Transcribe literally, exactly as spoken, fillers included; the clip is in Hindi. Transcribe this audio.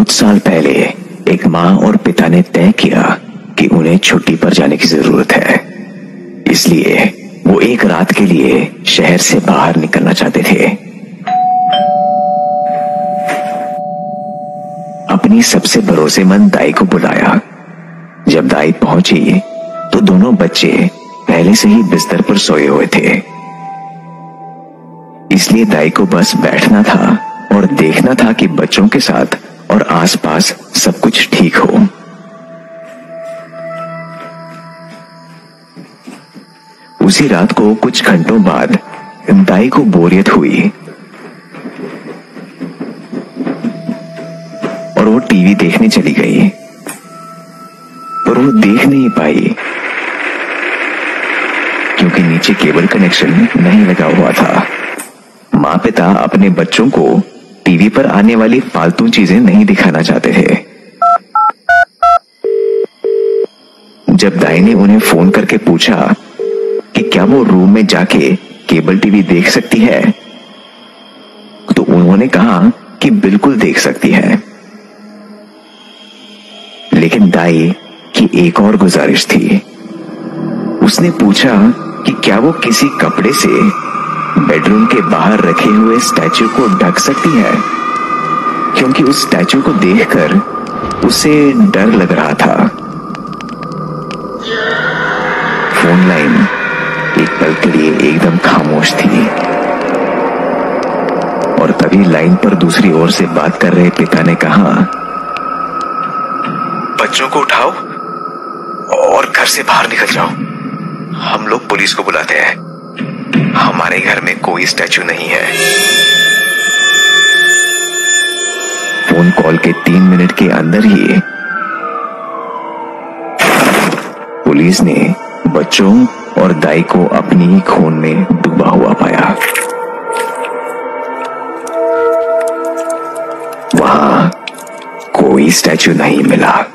कुछ साल पहले एक माँ और पिता ने तय किया कि उन्हें छुट्टी पर जाने की जरूरत है। इसलिए वो एक रात के लिए शहर से बाहर निकलना चाहते थे। अपनी सबसे भरोसेमंद दाई को बुलाया। जब दाई पहुंची तो दोनों बच्चे पहले से ही बिस्तर पर सोए हुए थे। इसलिए दाई को बस बैठना था और देखना था कि बच्चों के साथ और आसपास सब कुछ ठीक हो। उसी रात को कुछ घंटों बाद दाई को बोरियत हुई और वो टीवी देखने चली गई, पर वो देख नहीं पाई क्योंकि नीचे केबल कनेक्शन नहीं लगा हुआ था। माँ पिता अपने बच्चों को टीवी पर आने वाली फालतू चीजें नहीं दिखाना चाहते थे। जब दाई ने उन्हें फोन करके पूछा कि क्या वो रूम में जाके केबल टीवी देख सकती है, तो उन्होंने कहा कि बिल्कुल देख सकती है। लेकिन दाई की एक और गुजारिश थी। उसने पूछा कि क्या वो किसी कपड़े से बेडरूम के बाहर रखे हुए स्टैचू को ढक सकती है, क्योंकि उस स्टैचू को देखकर उसे डर लग रहा था। फोन लाइन एक पल के लिए एकदम खामोश थी और तभी लाइन पर दूसरी ओर से बात कर रहे पिता ने कहा, बच्चों को उठाओ और घर से बाहर निकल जाओ। हम लोग पुलिस को बुलाते हैं। हमारे घर में कोई स्टैचू नहीं है। फोन कॉल के तीन मिनट के अंदर ही पुलिस ने बच्चों और दाई को अपनी ही खून में डूबा हुआ पाया। वहां कोई स्टैचू नहीं मिला।